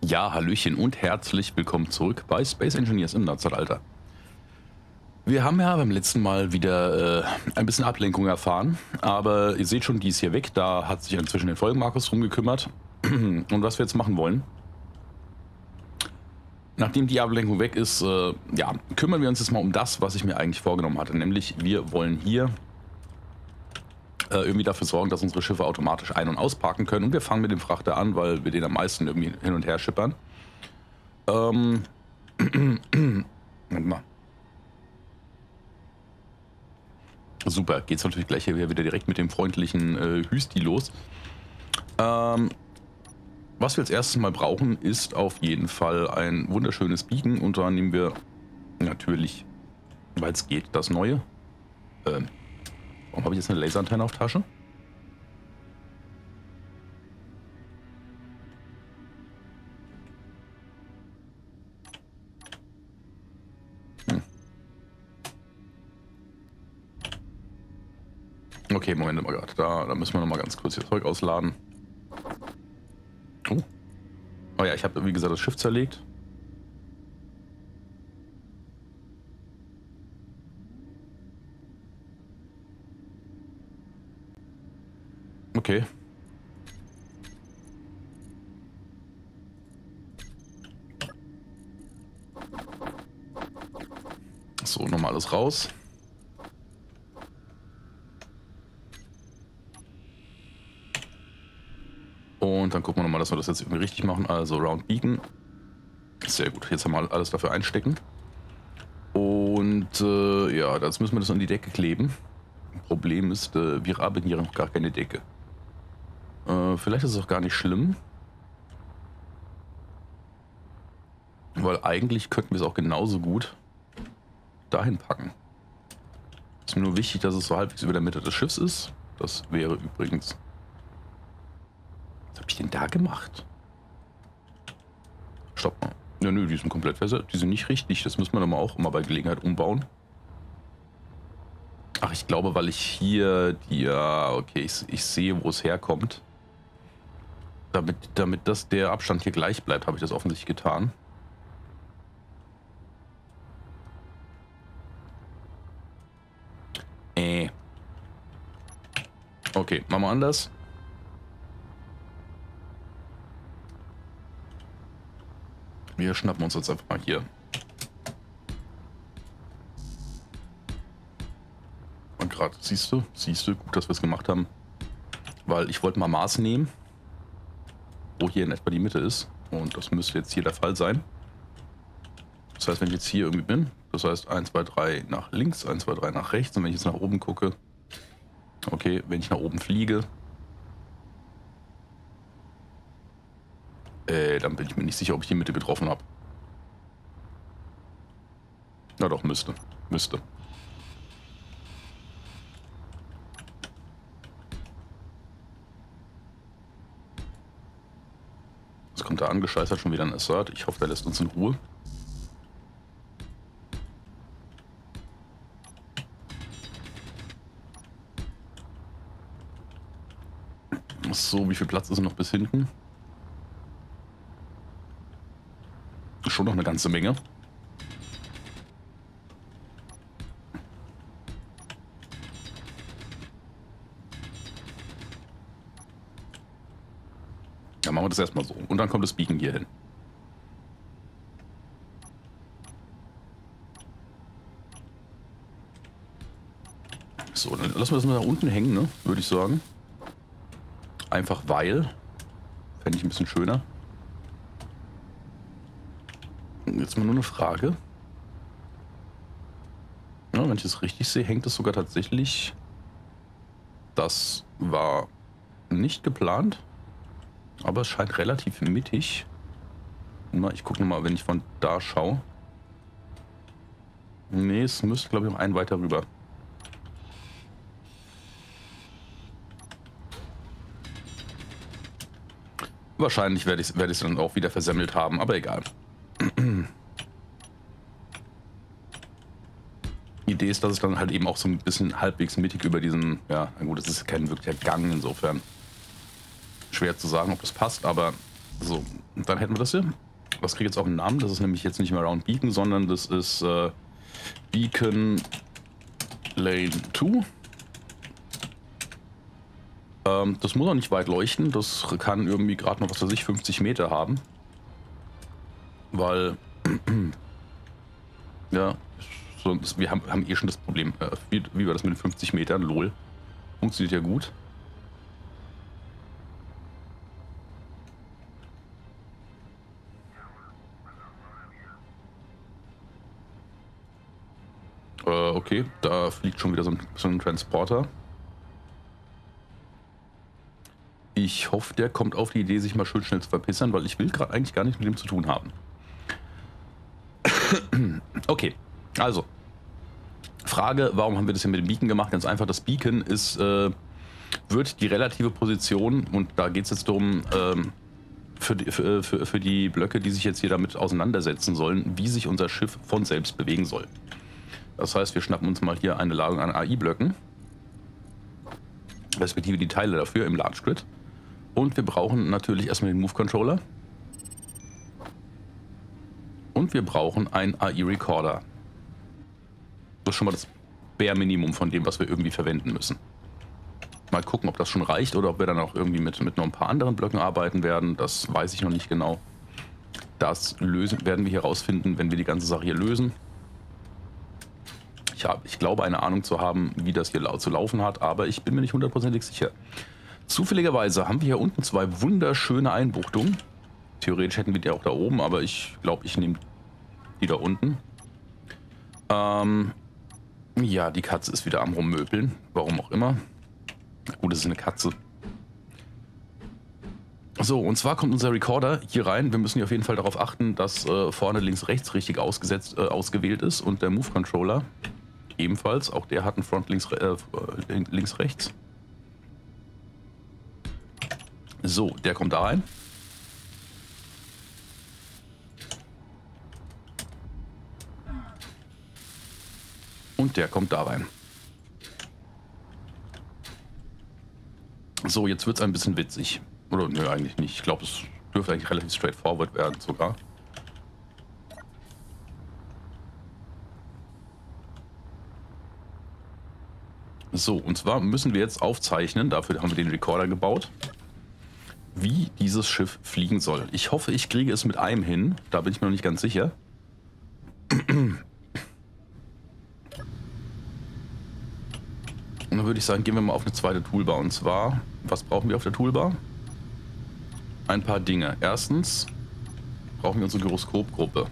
Ja, Hallöchen und herzlich willkommen zurück bei Space Engineers im Neuzeitalter. Wir haben ja beim letzten Mal wieder ein bisschen Ablenkung erfahren, aber ihr seht schon, die ist hier weg. Da hat sich inzwischen den Folgenmarkus drum gekümmert. Und was wir jetzt machen wollen, nachdem die Ablenkung weg ist, ja, kümmern wir uns jetzt mal um das, was ich mir eigentlich vorgenommen hatte. Nämlich, wir wollen hier irgendwie dafür sorgen, dass unsere Schiffe automatisch ein- und ausparken können. Und wir fangen mit dem Frachter an, weil wir den am meisten irgendwie hin und her schippern. Moment mal. Super, geht's natürlich gleich hier wieder direkt mit dem freundlichen Hüsti los. Was wir als erstes mal brauchen, ist auf jeden Fall ein wunderschönes Beacon. Und da nehmen wir natürlich, weil es geht, das neue. Warum habe ich jetzt eine Laserantenne auf Tasche? Okay, Moment mal gerade. Da müssen wir noch mal ganz kurz das Zeug ausladen. Oh ja, ich habe, wie gesagt, das Schiff zerlegt. Okay. So, nochmal alles raus. Und dann gucken wir nochmal, dass wir das jetzt irgendwie richtig machen. Also Round Beacon. Sehr gut. Jetzt haben wir alles dafür einstecken. Und ja, jetzt müssen wir das an die Decke kleben. Problem ist, wir haben hier noch gar keine Decke. Vielleicht ist es auch gar nicht schlimm. Weil eigentlich könnten wir es auch genauso gut dahin packen. Ist mir nur wichtig, dass es so halbwegs über der Mitte des Schiffs ist. Das wäre übrigens... Was habe ich denn da gemacht? Stopp mal. Ja, nö, die sind komplett versetzt. Die sind nicht richtig. Das müssen wir dann auch mal bei Gelegenheit umbauen. Ach, ich glaube, weil ich hier die... Ja, okay, ich sehe, wo es herkommt. Damit der Abstand hier gleich bleibt, habe ich das offensichtlich getan. Okay, machen wir anders. Wir schnappen uns jetzt einfach mal hier. Und gerade, siehst du, gut, dass wir es gemacht haben. Weil ich wollte mal Maß nehmen, wo hier in etwa die Mitte ist. Und das müsste jetzt hier der Fall sein. Das heißt, wenn ich jetzt hier irgendwie bin, das heißt 1, 2, 3 nach links, 1, 2, 3 nach rechts. Und wenn ich jetzt nach oben gucke, okay, wenn ich nach oben fliege, dann bin ich mir nicht sicher, ob ich die Mitte getroffen habe. Na doch, müsste. Jetzt kommt da angescheißert schon wieder ein Assert. Ich hoffe, der lässt uns in Ruhe. So, wie viel Platz ist noch bis hinten? Schon noch eine ganze Menge. Ja, machen wir das erstmal so. Und dann kommt das Beacon hier hin. So, dann lassen wir das mal da unten hängen, ne? Würde ich sagen. Einfach weil. Fände ich ein bisschen schöner. Jetzt mal nur eine Frage. Ja, wenn ich es richtig sehe, hängt es sogar tatsächlich. Das war nicht geplant. Aber es scheint relativ mittig. Na, ich gucke mal, wenn ich von da schaue. Nee, es müsste, glaube ich, noch einen weiter rüber. Wahrscheinlich werde ich es dann auch wieder versemmelt haben, aber egal. Die Idee ist, dass es dann halt eben auch so ein bisschen halbwegs mittig über diesen, ja, na gut, es ist kein wirklicher Gang, insofern schwer zu sagen, ob das passt, aber So, und dann hätten wir das hier. Das kriegt jetzt auch einen Namen. Das ist nämlich jetzt nicht mehr Round Beacon, sondern das ist Beacon Lane 2. Das muss auch nicht weit leuchten. Das kann irgendwie gerade noch, was weiß ich, 50 Meter haben. Weil, ja, sonst, wir haben eh schon das Problem, wie war das mit den 50 Metern? LOL. Funktioniert ja gut. Okay, da fliegt schon wieder so ein Transporter. Ich hoffe, der kommt auf die Idee, sich mal schön schnell zu verpissern, weil ich will gerade eigentlich gar nichts mit dem zu tun haben. Okay, also. Frage, warum haben wir das hier mit dem Beacon gemacht? Ganz einfach, das Beacon ist, wird die relative Position, und da geht es jetzt darum, für die Blöcke, die sich jetzt hier damit auseinandersetzen sollen, wie sich unser Schiff von selbst bewegen soll. Das heißt, wir schnappen uns mal hier eine Ladung an AI-Blöcken, respektive die Teile dafür im Large Grid. Und wir brauchen natürlich erstmal den Move Controller. Und wir brauchen einen AI-Recorder. Das ist schon mal das Bare Minimum von dem, was wir irgendwie verwenden müssen. Mal gucken, ob das schon reicht oder ob wir dann auch irgendwie mit noch ein paar anderen Blöcken arbeiten werden. Das weiß ich noch nicht genau. Das werden wir hier rausfinden, wenn wir die ganze Sache hier lösen. Ich glaube, eine Ahnung zu haben, wie das hier zu laufen hat, aber ich bin mir nicht hundertprozentig sicher. Zufälligerweise haben wir hier unten zwei wunderschöne Einbuchtungen. Theoretisch hätten wir die auch da oben, aber ich glaube, ich nehme die da unten. Ja, die Katze ist wieder am Rummöbeln. Warum auch immer. Gut, es ist eine Katze. So, und zwar kommt unser Recorder hier rein. Wir müssen hier auf jeden Fall darauf achten, dass vorne links-rechts richtig ausgewählt ist. Und der Move Controller ebenfalls. Auch der hat einen Front links-rechts. So, der kommt da rein. Und der kommt da rein. So, jetzt wird es ein bisschen witzig. Oder nö, eigentlich nicht. Ich glaube, es dürfte eigentlich relativ straightforward werden sogar. So, und zwar müssen wir jetzt aufzeichnen, dafür haben wir den Recorder gebaut, wie dieses Schiff fliegen soll. Ich hoffe, ich kriege es mit einem hin. Da bin ich mir noch nicht ganz sicher. Und dann würde ich sagen, gehen wir mal auf eine zweite Toolbar. Und zwar, was brauchen wir auf der Toolbar? Ein paar Dinge. Erstens brauchen wir unsere Gyroskopgruppe.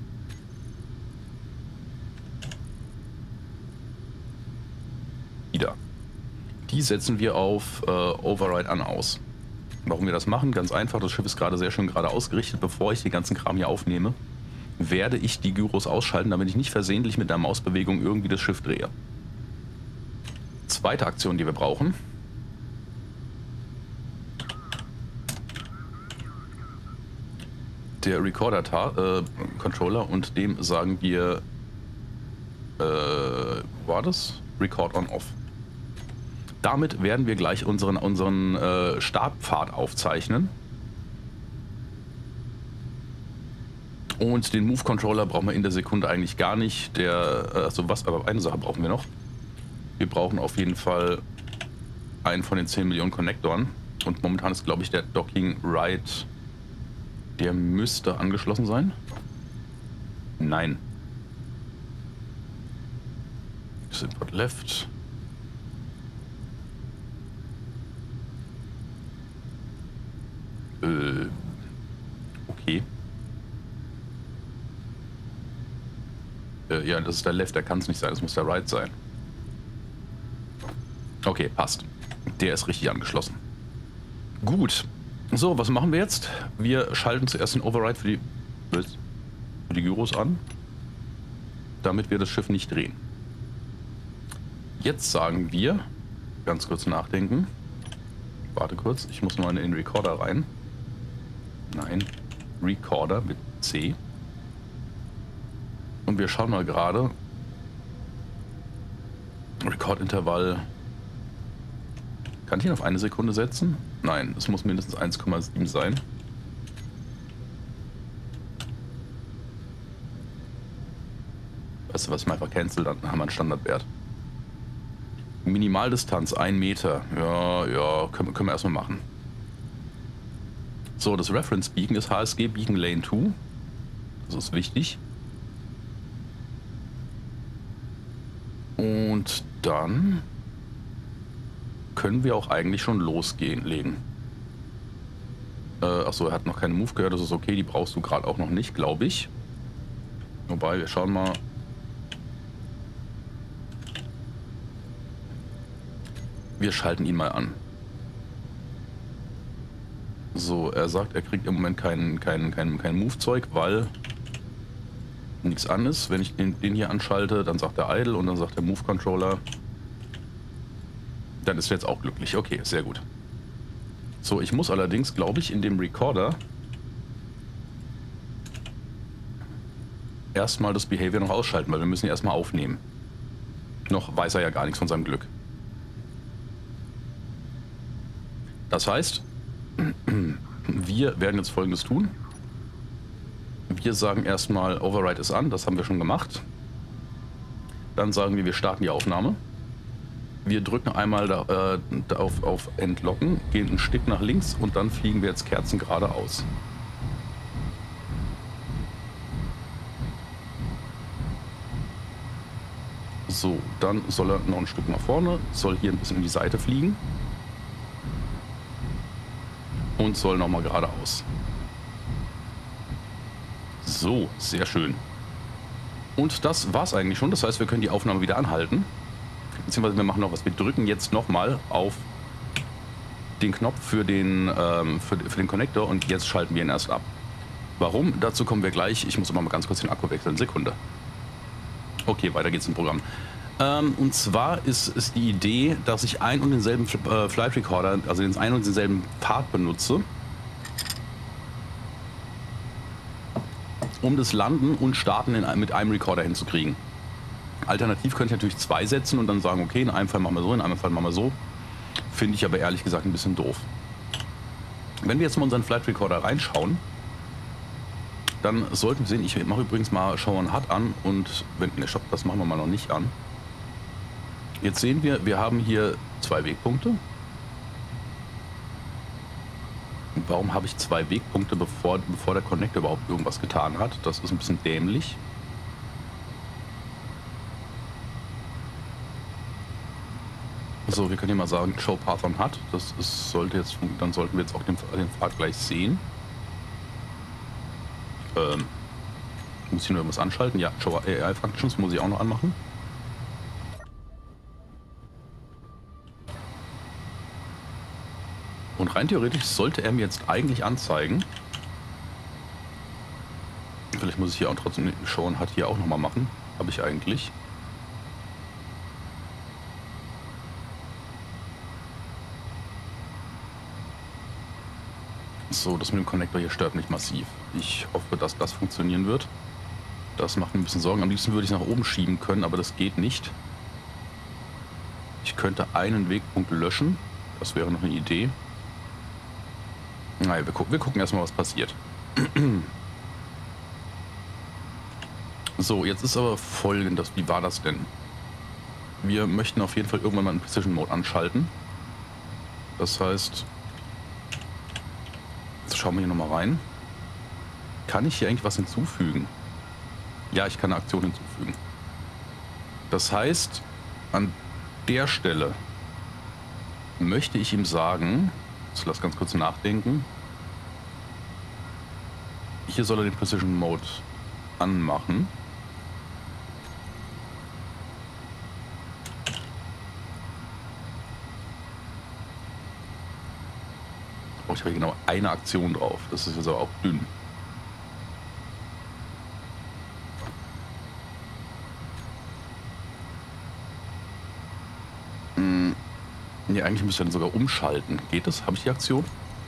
Wieder. Die setzen wir auf Override an aus. Warum wir das machen? Ganz einfach, das Schiff ist gerade sehr schön gerade ausgerichtet. Bevor ich den ganzen Kram hier aufnehme, werde ich die Gyros ausschalten, damit ich nicht versehentlich mit der Mausbewegung irgendwie das Schiff drehe. Zweite Aktion, die wir brauchen. Der Recorder-Controller, und dem sagen wir, war das? Record on off. Damit werden wir gleich unseren Startpfad aufzeichnen. Und den Move Controller brauchen wir in der Sekunde eigentlich gar nicht. Aber eine Sache brauchen wir noch. Wir brauchen auf jeden Fall einen von den 10 Millionen Konnektoren. Und momentan ist, glaube ich, der Docking Right. Der müsste angeschlossen sein. Nein. Input left. Okay. Ja, das ist der Left, der kann es nicht sein, das muss der Right sein. Okay, passt. Der ist richtig angeschlossen. Gut. So, was machen wir jetzt? Wir schalten zuerst den Override für die Gyros an, damit wir das Schiff nicht drehen. Jetzt sagen wir, ganz kurz nachdenken. Warte kurz, ich muss mal in den Recorder rein. Nein, Recorder mit C. Und wir schauen mal gerade. Rekordintervall. Kann ich ihn auf 1 Sekunde setzen? Nein, es muss mindestens 1,7 sein. Weißt du was, ich mal einfach cancel, dann haben wir einen Standardwert. Minimaldistanz 1 Meter. Ja, können wir erstmal machen. So, das Reference Beacon ist HSG Beacon Lane 2. Das ist wichtig. Und dann können wir auch eigentlich schon legen. Achso, er hat noch keine Move gehört, das ist okay, die brauchst du gerade auch noch nicht, glaube ich. Wobei, wir schauen mal. Wir schalten ihn mal an. So, er sagt, er kriegt im Moment kein Move-Zeug, weil nichts an ist. Wenn ich den hier anschalte, dann sagt er Idle und dann sagt der Move-Controller. Dann ist er jetzt auch glücklich. Okay, sehr gut. So, ich muss allerdings, glaube ich, in dem Recorder erstmal das Behavior noch ausschalten, weil wir müssen ihn erstmal aufnehmen. Noch weiß er ja gar nichts von seinem Glück. Das heißt, wir werden jetzt Folgendes tun. Wir sagen erstmal, Override ist an, das haben wir schon gemacht. Dann sagen wir starten die Aufnahme. Wir drücken einmal auf Entlocken, gehen ein Stück nach links und dann fliegen wir jetzt Kerzen geradeaus. So, dann soll er noch ein Stück nach vorne, soll hier ein bisschen in die Seite fliegen und soll nochmal geradeaus. So, sehr schön. Und das war's eigentlich schon, das heißt, wir können die Aufnahme wieder anhalten. Beziehungsweise wir machen noch was. Wir drücken jetzt nochmal auf den Knopf für den Connector und jetzt schalten wir ihn erst ab. Warum? Dazu kommen wir gleich. Ich muss aber mal ganz kurz den Akku wechseln. Sekunde. Okay, weiter geht's im Programm. Und zwar ist die Idee, dass ich einen und denselben Flight Recorder, also den einen und denselben Part benutze, um das Landen und Starten mit einem Recorder hinzukriegen. Alternativ könnte ich natürlich 2 setzen und dann sagen, okay, in einem Fall machen wir so, in einem Fall machen wir so. Finde ich aber ehrlich gesagt ein bisschen doof. Wenn wir jetzt mal unseren Flight Recorder reinschauen, dann sollten wir sehen, ich mache übrigens mal Show on HUD an und, ne, stopp, das machen wir mal noch nicht an. Jetzt sehen wir haben hier 2 Wegpunkte. Warum habe ich 2 Wegpunkte, bevor der Connector überhaupt irgendwas getan hat? Das ist ein bisschen dämlich. So, wir können hier mal sagen, Show Path on HUD. Das ist, dann sollten wir jetzt auch den Pfad gleich sehen. Muss ich nur irgendwas anschalten? Ja, Show AI Functions muss ich auch noch anmachen. Und rein theoretisch sollte er mir jetzt eigentlich anzeigen. Vielleicht muss ich hier auch trotzdem Show on HUD hier auch nochmal machen. Habe ich eigentlich. So, das mit dem Connector hier stört mich massiv. Ich hoffe, dass das funktionieren wird. Das macht mir ein bisschen Sorgen. Am liebsten würde ich es nach oben schieben können, aber das geht nicht. Ich könnte einen Wegpunkt löschen. Das wäre noch eine Idee. Naja, wir gucken erstmal, was passiert. So, jetzt ist aber Folgendes. Wie war das denn? Wir möchten auf jeden Fall irgendwann mal einen Precision Mode anschalten. Das heißt, jetzt schauen wir hier nochmal rein. Kann ich hier eigentlich was hinzufügen? Ja, ich kann eine Aktion hinzufügen. Das heißt, an der Stelle möchte ich ihm sagen, ich lasse ganz kurz nachdenken, hier soll er den Precision Mode anmachen. Oh, ich habe hier genau eine Aktion drauf. Das ist jetzt aber auch dünn. Nee, eigentlich müsste ich dann sogar umschalten. Geht das? Habe ich die Aktion?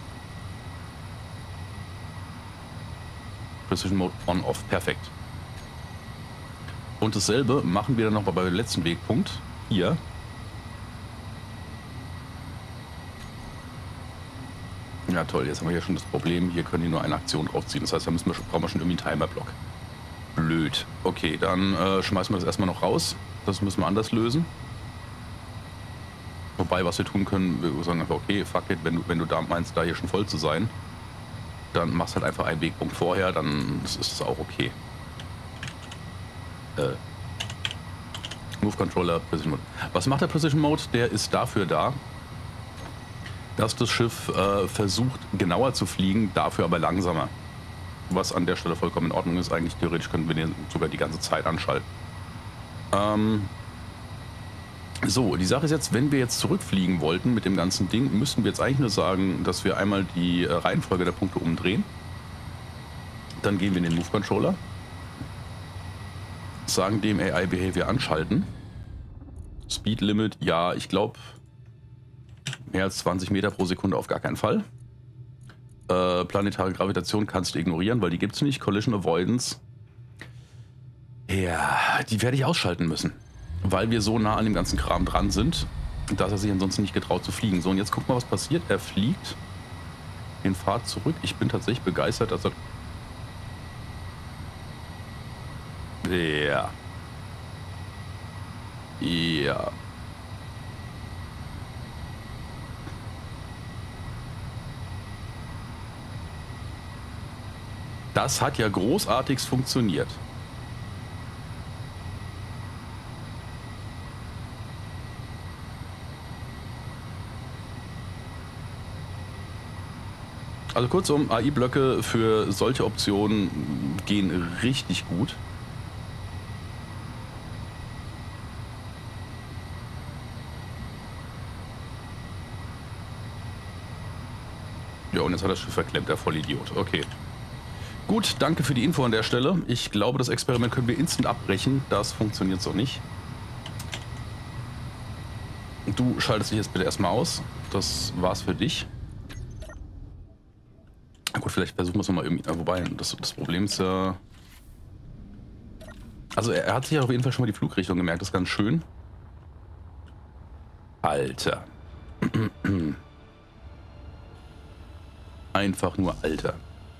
Precision Mode On-Off. Perfekt. Und dasselbe machen wir dann noch bei dem letzten Wegpunkt. Hier. Ja toll, jetzt haben wir hier schon das Problem, hier können die nur eine Aktion draufziehen. Das heißt, brauchen wir schon irgendwie einen Timerblock. Blöd. Okay, dann schmeißen wir das erstmal noch raus. Das müssen wir anders lösen. Wobei, was wir tun können, wir sagen einfach, okay, fuck it, wenn du da meinst, da hier schon voll zu sein, dann machst halt einfach einen Wegpunkt vorher, dann ist es auch okay. Move Controller, Precision Mode. Was macht der Precision Mode? Der ist dafür da, dass das Schiff versucht, genauer zu fliegen, dafür aber langsamer. Was an der Stelle vollkommen in Ordnung ist. Eigentlich theoretisch können wir den sogar die ganze Zeit anschalten. So, die Sache ist jetzt, wenn wir jetzt zurückfliegen wollten mit dem ganzen Ding, müssten wir jetzt eigentlich nur sagen, dass wir einmal die Reihenfolge der Punkte umdrehen. Dann gehen wir in den Move Controller. Sagen dem AI Behavior anschalten. Speed Limit, ja, ich glaube, mehr als 20 Meter pro Sekunde auf gar keinen Fall. Planetare Gravitation kannst du ignorieren, weil die gibt es nicht. Collision Avoidance, ja, die werde ich ausschalten müssen. Weil wir so nah an dem ganzen Kram dran sind, dass er sich ansonsten nicht getraut zu fliegen. So, und jetzt guck mal, was passiert. Er fliegt den Pfad zurück. Ich bin tatsächlich begeistert, dass er... Ja. Ja. Das hat ja großartigst funktioniert. Also kurzum, AI-Blöcke für solche Optionen gehen richtig gut. Ja, und jetzt hat das Schiff verklemmt, der Vollidiot. Okay. Gut, danke für die Info an der Stelle. Ich glaube, das Experiment können wir instant abbrechen. Das funktioniert so nicht. Du schaltest dich jetzt bitte erstmal aus. Das war's für dich. Gut, vielleicht versuchen wir es nochmal irgendwie. Wobei, das Problem ist ja... Also er hat sich ja auf jeden Fall schon mal die Flugrichtung gemerkt. Das ist ganz schön. Alter. Einfach nur Alter.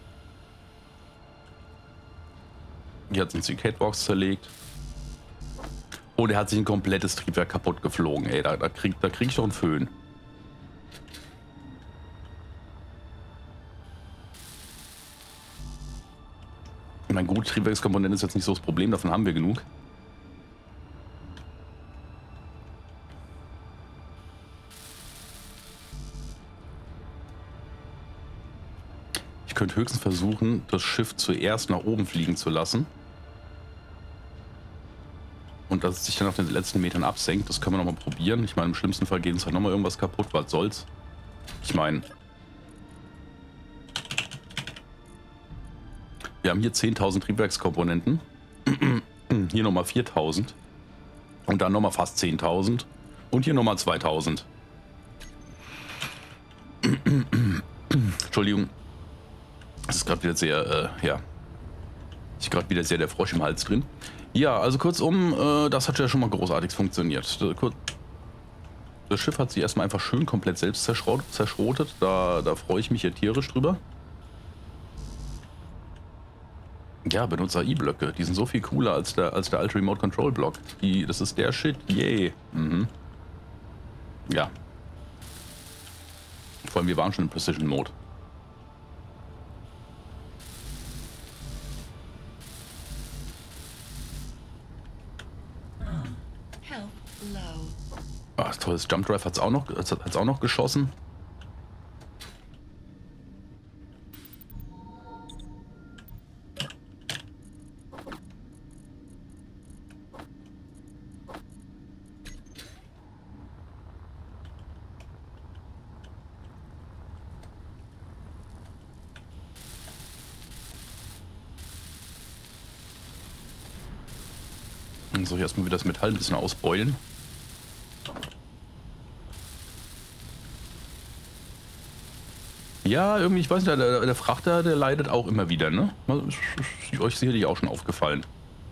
Hier hat uns die Catwalks zerlegt. Und er hat sich ein komplettes Triebwerk kaputt geflogen. Ey, da krieg ich doch einen Föhn. Mein gut, Triebwerkskomponente ist jetzt nicht so das Problem, davon haben wir genug. Ich könnte höchstens versuchen, das Schiff zuerst nach oben fliegen zu lassen. Und dass es sich dann auf den letzten Metern absenkt. Das können wir nochmal probieren. Ich meine, im schlimmsten Fall geht uns halt nochmal irgendwas kaputt, was soll's. Ich meine... Wir haben hier 10.000 Triebwerkskomponenten. Hier nochmal 4.000. Und dann nochmal fast 10.000. Und hier nochmal 2.000. Entschuldigung. Das ist gerade wieder sehr, ja. Ist gerade wieder sehr der Frosch im Hals drin. Ja, also kurzum, das hat ja schon mal großartig funktioniert. Das Schiff hat sich erstmal einfach schön komplett selbst zerschrotet. Da freue ich mich ja tierisch drüber. Ja, benutze AI-Blöcke. Die sind so viel cooler als der alte Remote Control Block. Das ist der Shit. Yay. Mhm. Ja. Vor allem, wir waren schon in Precision Mode. Ach, tolles Jump Drive hat's auch noch geschossen. So, hier erstmal wieder das Metall ein bisschen ausbeulen. Ja, irgendwie, ich weiß nicht, der Frachter, der leidet auch immer wieder, ne? Ist euch sicherlich auch schon aufgefallen.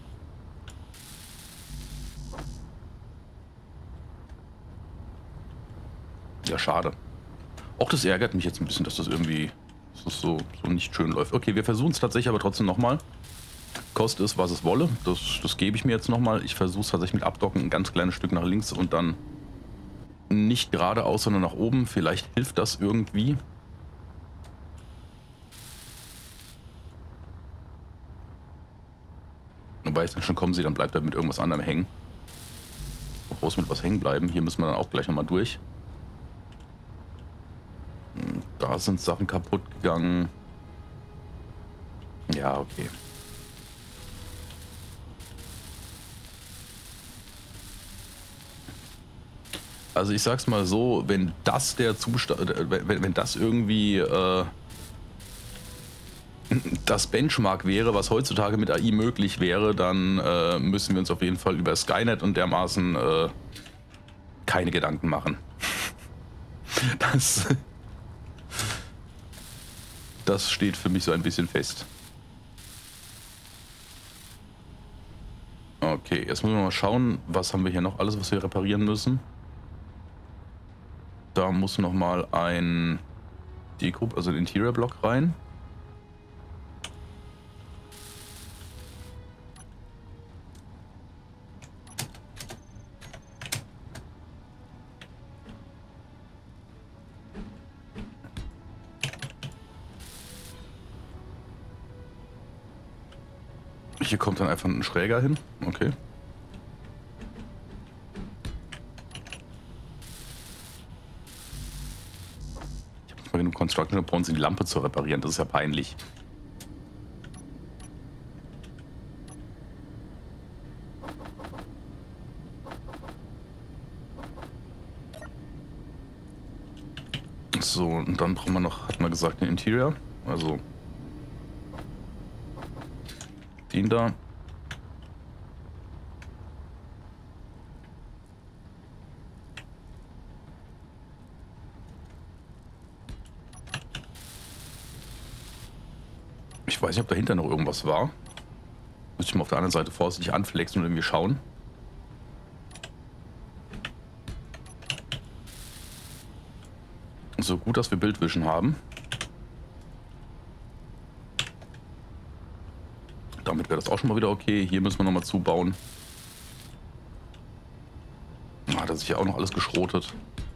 Ja, schade. Auch das ärgert mich jetzt ein bisschen, dass das irgendwie so nicht schön läuft. Okay, wir versuchen es tatsächlich aber trotzdem nochmal. Koste es, was es wolle. Das gebe ich mir jetzt nochmal. Ich versuche es tatsächlich mit Abdocken ein ganz kleines Stück nach links und dann nicht geradeaus, sondern nach oben. Vielleicht hilft das irgendwie. Wobei ich dann schon kommen sehe, dann bleibt er mit irgendwas anderem hängen. Groß mit was hängen bleiben. Hier müssen wir dann auch gleich nochmal durch. Da sind Sachen kaputt gegangen. Ja, okay. Also ich sag's mal so, wenn das der Zustand, wenn das irgendwie das Benchmark wäre, was heutzutage mit AI möglich wäre, dann müssen wir uns auf jeden Fall über Skynet und dermaßen keine Gedanken machen. Das steht für mich so ein bisschen fest. Okay, jetzt müssen wir mal schauen, was haben wir hier noch alles, was wir reparieren müssen. Da muss noch mal ein Deko, also ein Interior-Block rein. Hier kommt dann einfach ein Schräger hin. Okay. Ich habe nicht mal genug Construction Points, die Lampe zu reparieren. Das ist ja peinlich. So, und dann brauchen wir noch, hat man gesagt, den Interior. Also den da. Ich weiß nicht, ob dahinter noch irgendwas war. Müsste ich mal auf der anderen Seite vorsichtig anflexen und irgendwie schauen. So gut, dass wir Bildvision haben. Damit wäre das auch schon mal wieder okay. Hier müssen wir nochmal zubauen. Hat er sich ja auch noch alles geschrotet.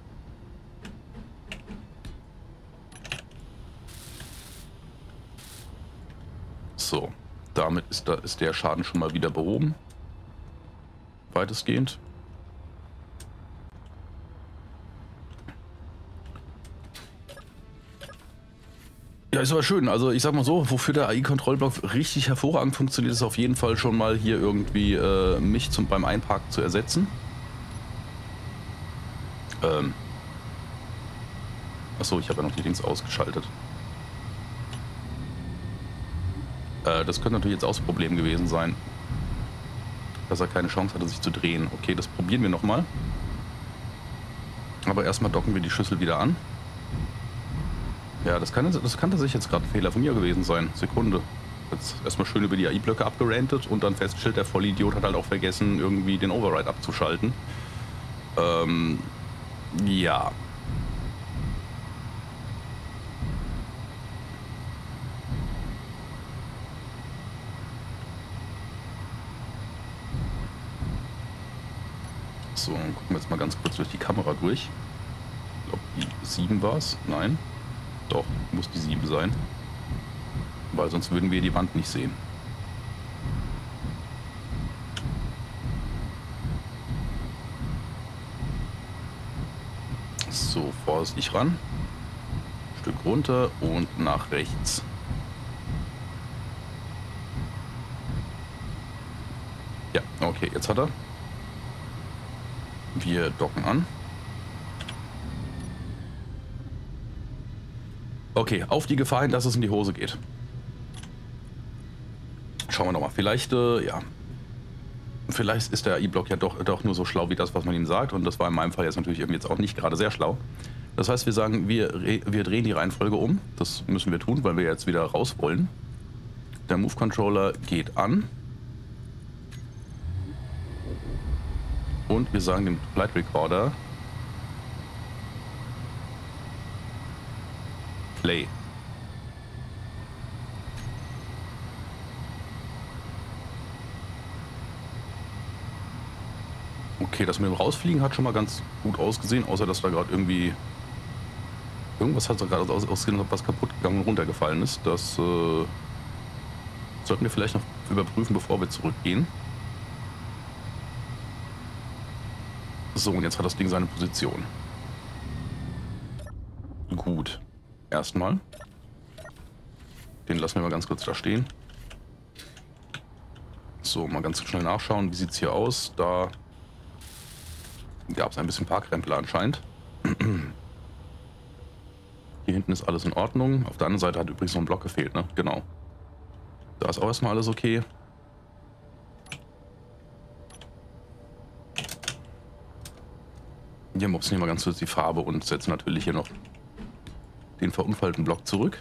So, damit ist der Schaden schon mal wieder behoben. Weitestgehend. Ja, ist aber schön. Also ich sag mal so, wofür der AI-Kontrollblock richtig hervorragend funktioniert, ist auf jeden Fall schon mal hier irgendwie mich beim Einparken zu ersetzen. Achso, ich habe ja noch die Dings ausgeschaltet. Das könnte natürlich jetzt auch das Problem gewesen sein, dass er keine Chance hatte, sich zu drehen. Okay, das probieren wir nochmal. Aber erstmal docken wir die Schüssel wieder an. Ja, das kann tatsächlich jetzt gerade ein Fehler von mir gewesen sein. Sekunde. Jetzt erstmal schön über die AI-Blöcke abgerantet und dann festgestellt, der Vollidiot hat halt auch vergessen, irgendwie den Override abzuschalten. Ja. So, dann gucken wir jetzt mal ganz kurz durch die Kamera durch. Ich glaube, die 7 war es. Nein. Doch, muss die 7 sein. Weil sonst würden wir die Wand nicht sehen. So, vorsichtig ran. Stück runter und nach rechts. Ja, okay, jetzt hat er. Wir docken an. Okay, auf die Gefahr hin, dass es in die Hose geht. Schauen wir nochmal. Vielleicht, ja. Vielleicht ist der AI-Block ja doch nur so schlau wie das, was man ihm sagt. Und das war in meinem Fall jetzt natürlich irgendwie jetzt auch nicht gerade sehr schlau. Das heißt, wir sagen, wir drehen die Reihenfolge um. Das müssen wir tun, weil wir jetzt wieder raus wollen. Der Move-Controller geht an. Und wir sagen dem Flight Recorder Play. Okay, das mit dem Rausfliegen hat schon mal ganz gut ausgesehen, außer dass da gerade irgendwie... Irgendwas hat so gerade ausgesehen, als ob was kaputt gegangen und runtergefallen ist. Das sollten wir vielleicht noch überprüfen, bevor wir zurückgehen. So, und jetzt hat das Ding seine Position. Gut. Erstmal. Den lassen wir mal ganz kurz da stehen. So, mal ganz schnell nachschauen. Wie sieht es hier aus? Da gab es ein bisschen Parkrempel anscheinend. Hier hinten ist alles in Ordnung. Auf der anderen Seite hat übrigens noch ein Block gefehlt, ne? Genau. Da ist auch erstmal alles okay. Hier mopsen wir mal ganz kurz die Farbe und setzen natürlich hier noch den verunfallten Block zurück.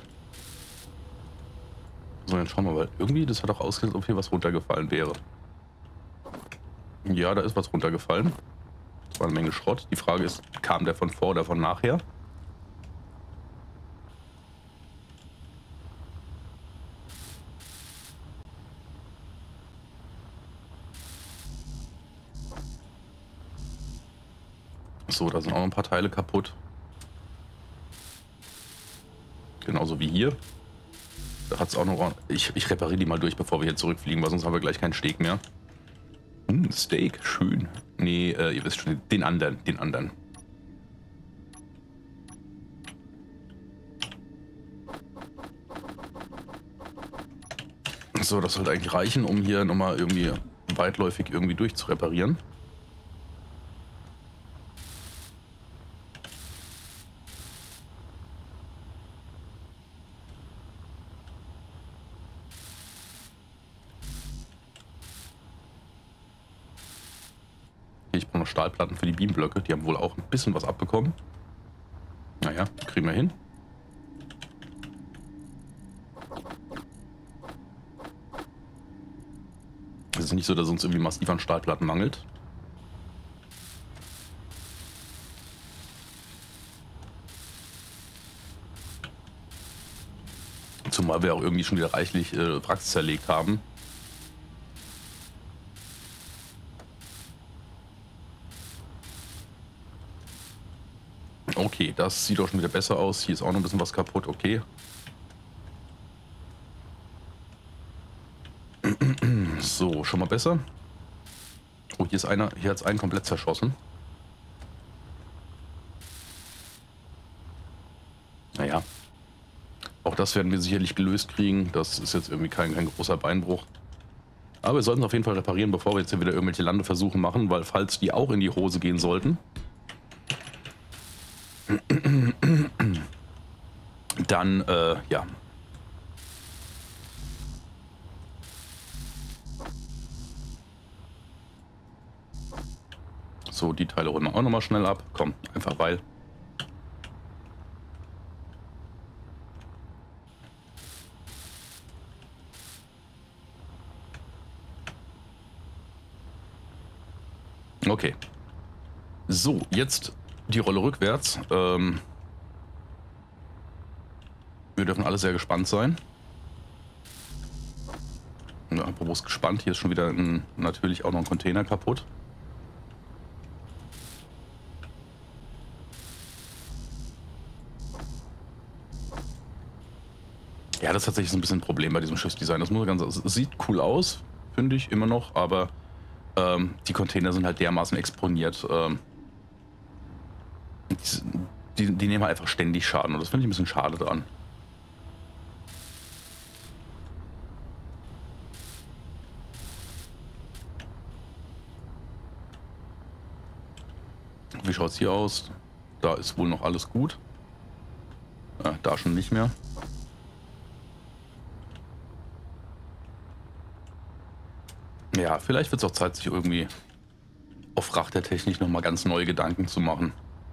So, dann schauen wir mal. Irgendwie, das hat auch ausgesehen, als ob hier was runtergefallen wäre. Ja, da ist was runtergefallen. Das war eine Menge Schrott. Die Frage ist, kam der von vor oder von nachher? So, da sind auch noch ein paar Teile kaputt. Genauso wie hier. Da hat es auch noch... Ich repariere die mal durch, bevor wir hier zurückfliegen, weil sonst haben wir gleich keinen Steak mehr. Steak, schön. Nee, ihr wisst schon, den anderen. So, das sollte eigentlich reichen, um hier nochmal irgendwie weitläufig irgendwie durchzureparieren. Ich brauche noch Stahlplatten für die Beamblöcke. Die haben wohl auch ein bisschen was abbekommen. Naja, kriegen wir hin. Es ist nicht so, dass es uns irgendwie massiv an Stahlplatten mangelt. Zumal wir auch irgendwie schon wieder reichlich Wracks zerlegt haben. Okay, das sieht doch schon wieder besser aus. Hier ist auch noch ein bisschen was kaputt. Okay. So, schon mal besser. Oh, hier ist einer. Hier hat es einen komplett zerschossen. Naja. Auch das werden wir sicherlich gelöst kriegen. Das ist jetzt irgendwie kein großer Beinbruch. Aber wir sollten es auf jeden Fall reparieren, bevor wir jetzt hier wieder irgendwelche Landeversuche machen, weil falls die auch in die Hose gehen sollten, dann, ja. So, die Teile holen wir auch nochmal schnell ab. Komm, einfach weil. Okay. So, jetzt die Rolle rückwärts. Wir dürfen alle sehr gespannt sein. Ja, apropos gespannt, hier ist schon wieder natürlich auch noch ein Container kaputt. Ja, das ist tatsächlich so ein bisschen ein Problem bei diesem Schiffsdesign. Das muss ganz, es sieht cool aus, finde ich immer noch, aber die Container sind halt dermaßen exponiert. Die nehmen halt einfach ständig Schaden und das finde ich ein bisschen schade dran. Wie schaut es hier aus? Da ist wohl noch alles gut. Da schon nicht mehr. Ja, vielleicht wird es auch Zeit, sich irgendwie auf Frachtertechnik nochmal ganz neue Gedanken zu machen.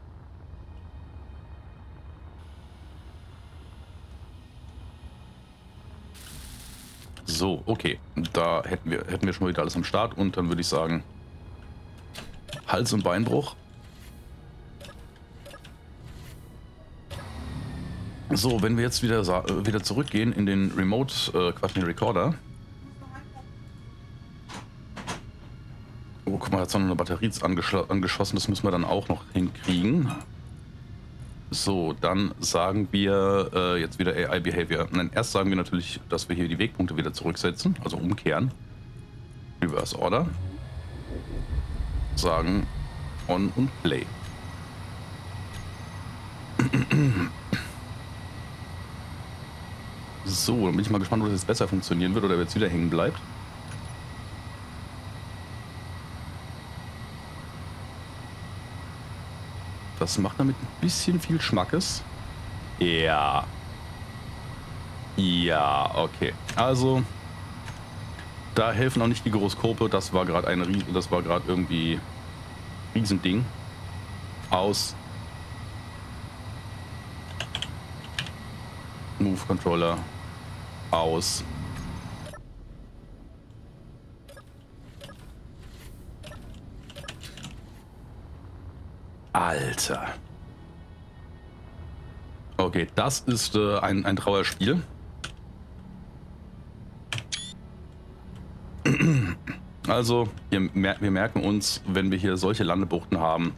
So, okay. Da hätten wir schon mal wieder alles am Start und dann würde ich sagen, Hals- und Beinbruch. So, wenn wir jetzt wieder zurückgehen in den Remote, Quatsch, den Recorder. Oh, guck mal, da hat noch eine Batterie angeschossen. Das müssen wir dann auch noch hinkriegen. So, dann sagen wir jetzt wieder AI Behavior. Nein, erst sagen wir natürlich, dass wir hier die Wegpunkte wieder zurücksetzen, also umkehren. Reverse Order. Sagen On und Play. So, dann bin ich mal gespannt, ob das jetzt besser funktionieren wird oder jetzt wieder hängen bleibt. Das macht damit ein bisschen viel Schmackes. Ja. Ja, okay. Also, da helfen auch nicht die Gyroskope. Das war gerade irgendwie Riesending. Aus. Move Controller. Aus. Alter. Okay, das ist ein Trauerspiel. Also, wir merken uns, wenn wir hier solche Landebuchten haben,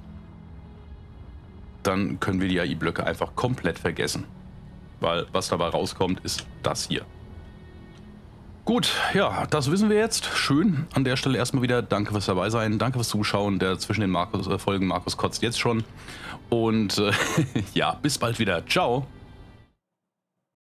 dann können wir die AI-Blöcke einfach komplett vergessen. Weil was dabei rauskommt, ist das hier. Gut, ja, das wissen wir jetzt. Schön. An der Stelle erstmal wieder danke fürs dabei sein. Danke fürs Zuschauen. Der zwischen den Folgen Markus kotzt jetzt schon. Und ja, bis bald wieder. Ciao.